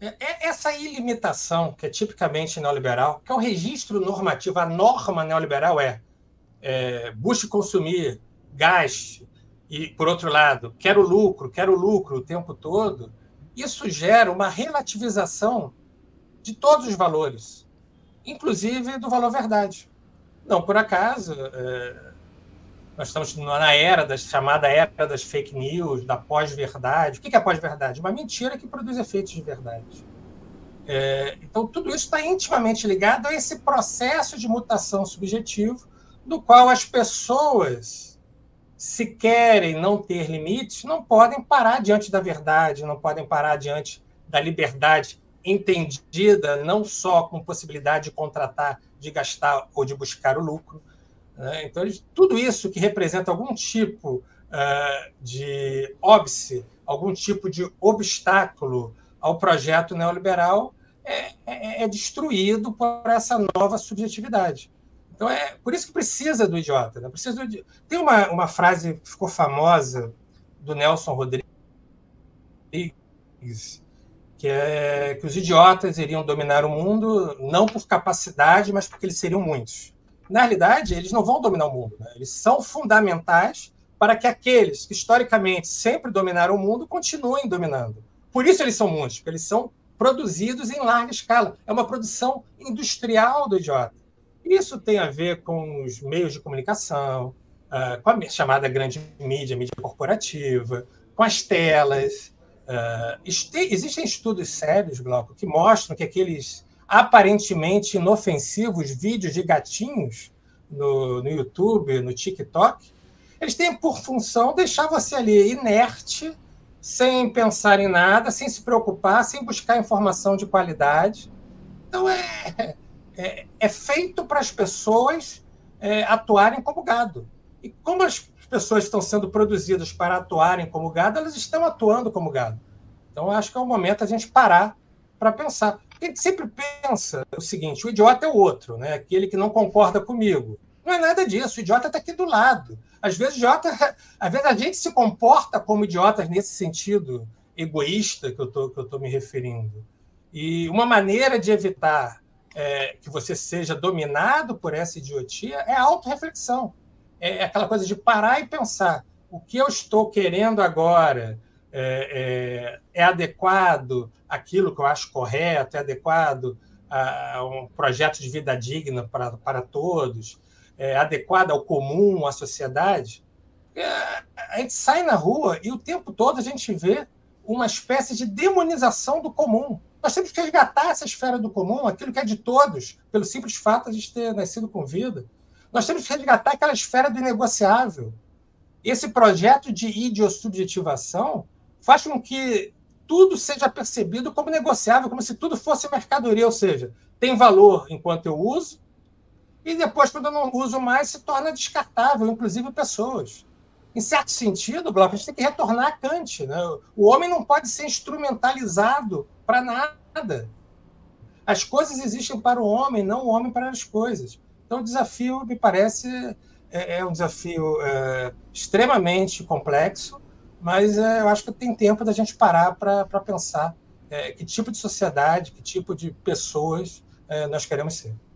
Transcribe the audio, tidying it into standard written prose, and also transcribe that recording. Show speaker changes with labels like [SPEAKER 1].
[SPEAKER 1] Essa ilimitação, que é tipicamente neoliberal, que é o registro normativo, a norma neoliberal busque consumir, gaste, e, por outro lado, quero lucro o tempo todo, isso gera uma relativização de todos os valores, inclusive do valor verdade. Não por acaso, nós estamos na chamada era das fake news, da pós-verdade. O que é pós-verdade? Uma mentira que produz efeitos de verdade. Então, tudo isso está intimamente ligado a esse processo de mutação subjetivo, no qual as pessoas, se querem não ter limites, não podem parar diante da verdade, não podem parar diante da liberdade entendida não só com possibilidade de contratar, de gastar ou de buscar o lucro. Então, tudo isso que representa algum tipo de óbice, algum tipo de obstáculo ao projeto neoliberal é destruído por essa nova subjetividade. Então, por isso que precisa do idiota. Né? Tem uma frase que ficou famosa do Nelson Rodrigues, que é que os idiotas iriam dominar o mundo não por capacidade, mas porque eles seriam muitos. Na realidade, eles não vão dominar o mundo. Né? Eles são fundamentais para que aqueles que, historicamente, sempre dominaram o mundo, continuem dominando. Por isso eles são muitos, porque eles são produzidos em larga escala. É uma produção industrial do idiota. Isso tem a ver com os meios de comunicação, com a chamada grande mídia, mídia corporativa, com as telas. Existem estudos sérios, Glauco, que mostram que aqueles aparentemente inofensivos vídeos de gatinhos no YouTube, no TikTok, eles têm por função deixar você ali inerte, sem pensar em nada, sem se preocupar, sem buscar informação de qualidade. Então, é feito para as pessoas atuarem como gado. E como as pessoas estão sendo produzidas para atuarem como gado, elas estão atuando como gado. Então, acho que é o momento a gente parar para pensar. Porque a gente sempre pensa o seguinte: o idiota é o outro, né? Aquele que não concorda comigo. Não é nada disso, o idiota está aqui do lado. Às vezes a gente se comporta como idiotas nesse sentido egoísta que eu estou me referindo. E uma maneira de evitar que você seja dominado por essa idiotia é a autorreflexão. É aquela coisa de parar e pensar: o que eu estou querendo agora é adequado àquilo que eu acho correto, é adequado a um projeto de vida digna para todos, é adequado ao comum, à sociedade? A gente sai na rua e o tempo todo a gente vê uma espécie de demonização do comum. Nós temos que resgatar essa esfera do comum, aquilo que é de todos, pelo simples fato de ter nascido com vida. Nós temos que resgatar aquela esfera do inegociável. Esse projeto de idiosubjetivação faz com que tudo seja percebido como negociável, como se tudo fosse mercadoria, ou seja, tem valor enquanto eu uso, e depois, quando eu não uso mais, se torna descartável, inclusive pessoas. Em certo sentido, Glauco, a gente tem que retornar a Kant. Né? O homem não pode ser instrumentalizado para nada. As coisas existem para o homem, não o homem para as coisas. Então, o desafio, me parece, um desafio extremamente complexo, mas eu acho que tem tempo da gente parar para pensar que tipo de sociedade, que tipo de pessoas nós queremos ser.